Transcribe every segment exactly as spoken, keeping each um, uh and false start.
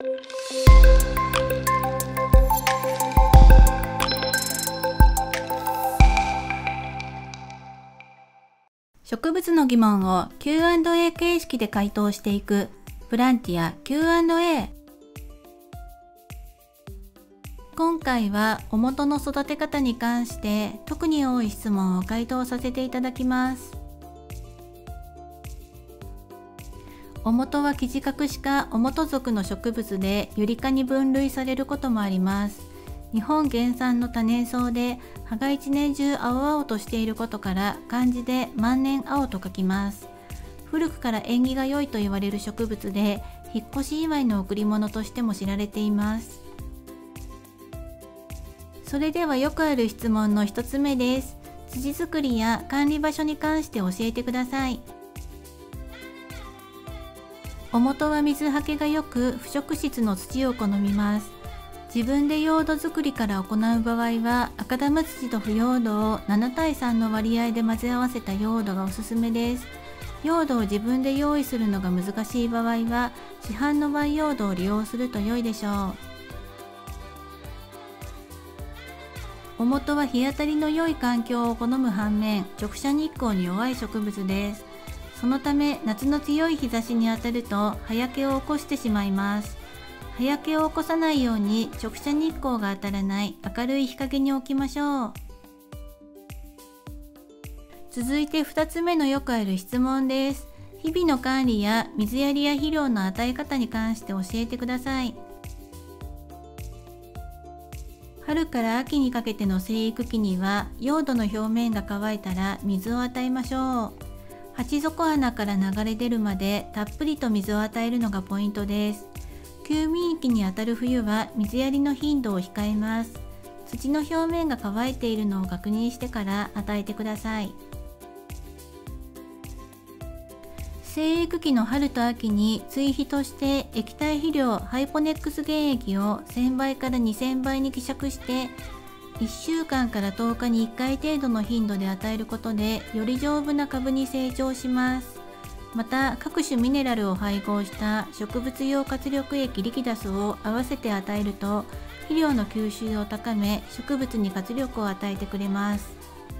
植物の疑問を キューアンドエー 形式で回答していくプランティア キューアンドエー。今回はおもとの育て方に関して特に多い質問を回答させていただきます。おもとはキジカクシ科オモト属の植物でユリ科に分類されることもあります。日本原産の多年草で葉が一年中青々としていることから漢字で万年青と書きます。古くから縁起が良いと言われる植物で引っ越し祝いの贈り物としても知られています。それではよくある質問の一つ目です。土作りや管理場所に関して教えてください。おもとは水はけが良く腐食質の土を好みます。自分で用土作りから行う場合は赤玉土と腐葉土をななたいさんの割合で混ぜ合わせた用土がおすすめです。用土を自分で用意するのが難しい場合は市販の培養土を利用すると良いでしょう。おもとは日当たりの良い環境を好む反面直射日光に弱い植物です。そのため夏の強い日差しに当たると葉焼けを起こしてしまいます。葉焼けを起こさないように直射日光が当たらない明るい日陰に置きましょう。続いてふたつめのよくある質問です。日々の管理や水やりや肥料の与え方に関して教えてください。春から秋にかけての生育期には用土の表面が乾いたら水を与えましょう。鉢底穴から流れ出るまでたっぷりと水を与えるのがポイントです。休眠期にあたる冬は水やりの頻度を控えます。土の表面が乾いているのを確認してから与えてください。生育期の春と秋に追肥として液体肥料ハイポネックス原液をせんばいからにせんばいに希釈していっしゅうかんからとおかにいっかい程度の頻度で与えることでより丈夫な株に成長します。また各種ミネラルを配合した植物用活力液リキダスを合わせて与えると肥料の吸収を高め植物に活力を与えてくれます。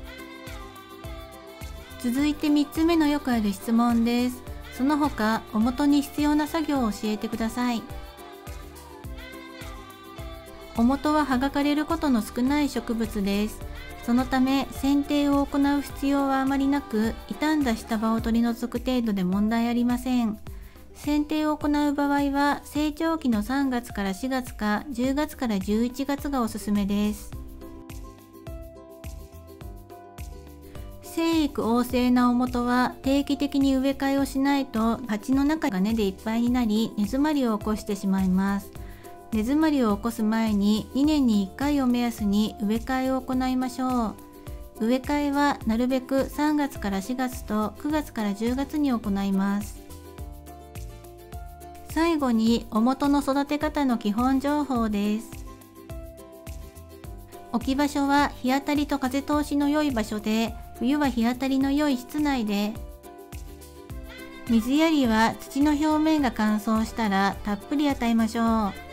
続いてみっつめのよくある質問です。その他おもとに必要な作業を教えてください。おもとは葉が枯れることの少ない植物です。そのため剪定を行う必要はあまりなく傷んだ下葉を取り除く程度で問題ありません。剪定を行う場合は成長期のさんがつからしがつかじゅうがつからじゅういちがつがおすすめです。生育旺盛なおもとは定期的に植え替えをしないと鉢の中が根でいっぱいになり根詰まりを起こしてしまいます。根詰まりを起こす前ににねんにいっかいを目安に植え替えを行いましょう。植え替えはなるべくさんがつからしがつとくがつからじゅうがつに行います。最後におもとの育て方の基本情報です。置き場所は日当たりと風通しの良い場所で冬は日当たりの良い室内で水やりは土の表面が乾燥したらたっぷり与えましょう。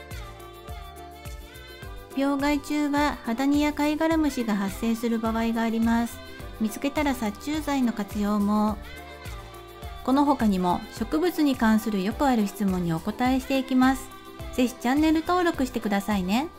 病害虫はハダニやカイガラムシが発生する場合があります。見つけたら殺虫剤の活用も。この他にも植物に関するよくある質問にお答えしていきます。ぜひチャンネル登録してくださいね。